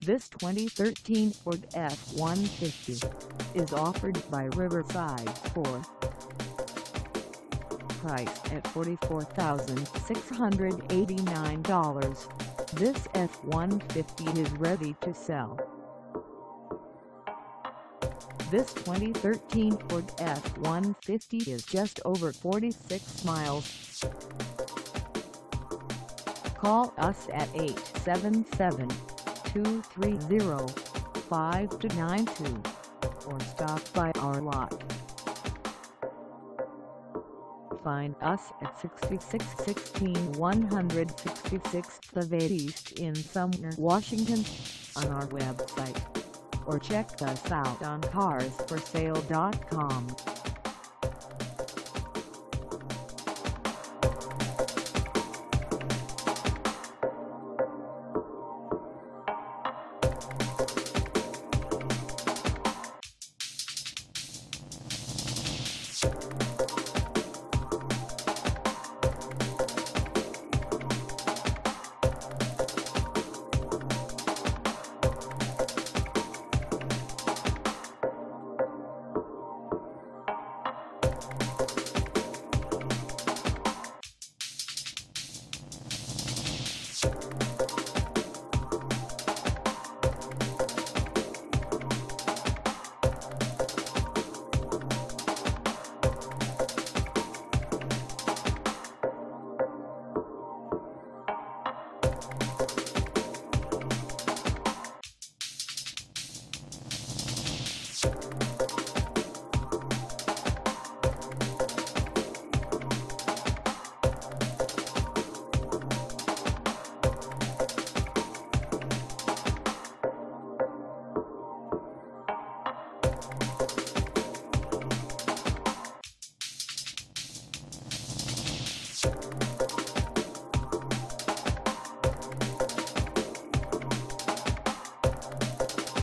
This 2013 Ford F-150 is offered by Riverside Ford. Priced at $44,689, this F-150 is ready to sell. This 2013 Ford F-150 is just over 46 miles. Call us at 877-230-5292 or stop by our lot. Find us at 6616 166th Ave East in Sumner, Washington, on our website, or check us out on carsforsale.com.